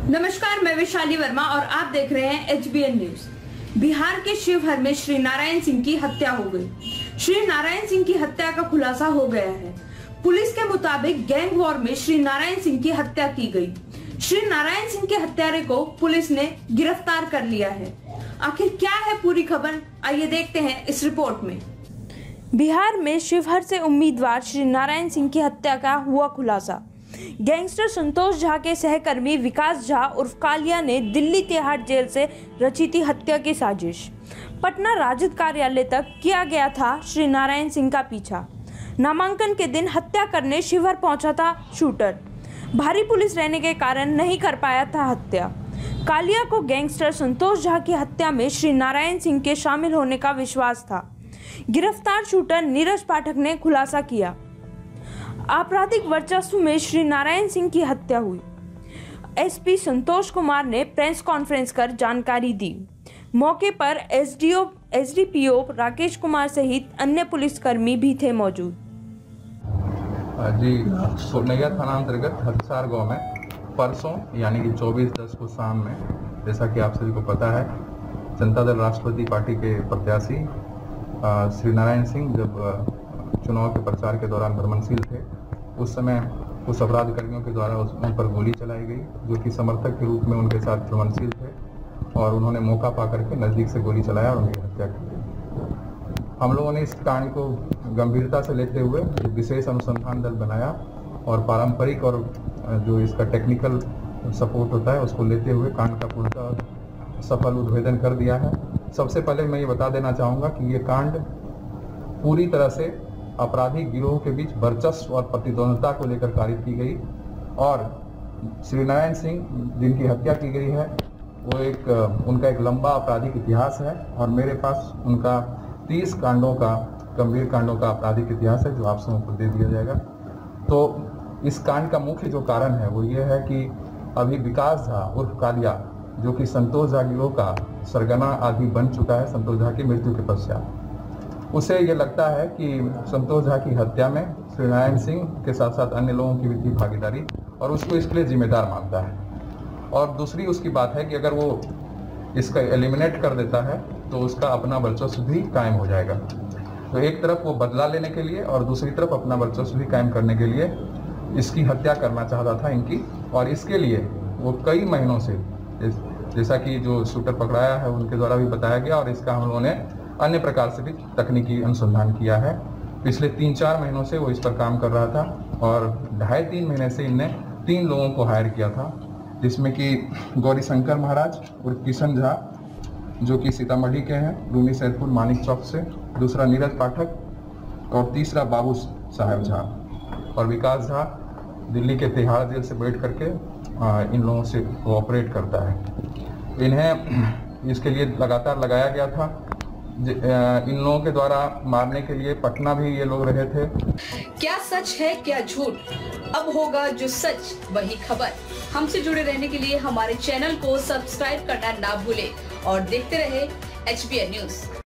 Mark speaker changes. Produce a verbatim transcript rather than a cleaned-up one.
Speaker 1: नमस्कार, मैं वैशाली वर्मा और आप देख रहे हैं H B N news. Bihar के शिवहर में श्री नारायण सिंह की हत्या हो गई। श्री नारायण सिंह की हत्या का खुलासा हो गया है। पुलिस के मुताबिक गैंग वॉर में श्री नारायण सिंह की हत्या की गई। श्री नारायण सिंह के हत्यारे को पुलिस ने गिरफ्तार कर लिया है। आखिर क्या है पूरी खबर, आइए देखते हैं इस रिपोर्ट में। बिहार में शिवहर से उम्मीदवार श्री नारायण सिंह की हत्या का हुआ खुलासा। गैंगस्टर संतोष झा के सहकर्मी विकास झा उर्फ कालिया ने दिल्ली तिहाड़ जेल से रची थी हत्या की साजिश। पटना राजद कार्यालय तक किया गया था श्री नारायण सिंह का पीछा। नामांकन के दिन हत्या करने शिवहर पहुंचा था शूटर। भारी पुलिस रहने के कारण नहीं कर पाया था हत्या। कालिया को गैंगस्टर संतोष झा की हत्या में श्री नारायण सिंह के शामिल होने का विश्वास था। गिरफ्तार शूटर नीरज पाठक ने खुलासा किया। आपराधिक वर्चस्व में श्री नारायण सिंह की हत्या हुई। एस पी संतोष कुमार ने प्रेस कॉन्फ्रेंस कर जानकारी दी। मौके पर S D O, S D P O Rakesh Kumar सहित अन्य पुलिसकर्मी भी थे मौजूद।
Speaker 2: जी, सोनैया थाना अंतर्गत हदसार गांव में परसों यानी कि चौबीस दस को शाम में, जैसा कि आप सभी को पता है, जनता दल राष्ट्रवादी पार्टी के प्रत्याशी श्री नारायण सिंह जब चुनाव के प्रचार के दौरान भ्रमणशील थे, उस समय कुछ अपराध कर्मियों के द्वारा उन पर गोली चलाई गई, जो कि समर्थक के रूप में उनके साथ भ्रमणशील थे, और उन्होंने मौका पा करके नज़दीक से गोली चलाया और उनकी हत्या की गई। हम लोगों ने इस कहानी को गंभीरता से लेते हुए एक विशेष अनुसंधान दल बनाया और पारंपरिक और जो इसका टेक्निकल सपोर्ट होता है उसको लेते हुए कांड का पूर्णतः सफल उद्भेदन कर दिया है। सबसे पहले मैं ये बता देना चाहूँगा कि ये कांड पूरी तरह से आपराधिक गिरोह के बीच वर्चस्व और प्रतिद्वंदता को लेकर कारित की गई, और श्री नारायण सिंह जिनकी हत्या की गई है वो एक उनका एक लंबा आपराधिक इतिहास है, और मेरे पास उनका तीस कांडों का गंभीर कांडों का आपराधिक इतिहास है जो आप सबको दे दिया जाएगा। तो इस कांड का मुख्य जो कारण है वो ये है कि अभी विकास झा उर्फ कालिया, जो कि संतोष झा गिरोह का सरगना आदमी बन चुका है संतोष झा की मृत्यु के पश्चात, उसे ये लगता है कि संतोष झा की हत्या में श्री नारायण सिंह के साथ साथ अन्य लोगों की भी थी भागीदारी, और उसको इसके लिए जिम्मेदार मानता है। और दूसरी उसकी बात है कि अगर वो इसका एलिमिनेट कर देता है तो उसका अपना वर्चस्व भी कायम हो जाएगा। तो एक तरफ वो बदला लेने के लिए और दूसरी तरफ अपना वर्चस्व भी कायम करने के लिए इसकी हत्या करना चाहता था इनकी, और इसके लिए वो कई महीनों से, जैसा कि जो शूटर पकड़ाया है उनके द्वारा भी बताया गया, और इसका हम लोगों ने अन्य प्रकार से भी तकनीकी अनुसंधान किया है। पिछले तीन चार महीनों से वो इस पर काम कर रहा था, और ढाई तीन महीने से इनने तीन लोगों को हायर किया था, जिसमें कि गौरी शंकर महाराज और किशन झा जो कि सीतामढ़ी के हैं, रूमी सैदपुर मानिक चौक से, दूसरा नीरज पाठक, और तीसरा बाबू साहब झा, और विकास झा दिल्ली के तिहाड़ जेल से बैठ करके इन लोगों से कोऑपरेट करता है। इन्हें इसके लिए लगातार लगाया गया था। इन लोगों के द्वारा मारने के लिए पटना भी ये लोग रहे थे।
Speaker 3: क्या सच है क्या झूठ, अब होगा जो सच वही खबर। हमसे जुड़े रहने के लिए हमारे चैनल को सब्सक्राइब करना ना भूलें और देखते रहे एच बी एन न्यूज।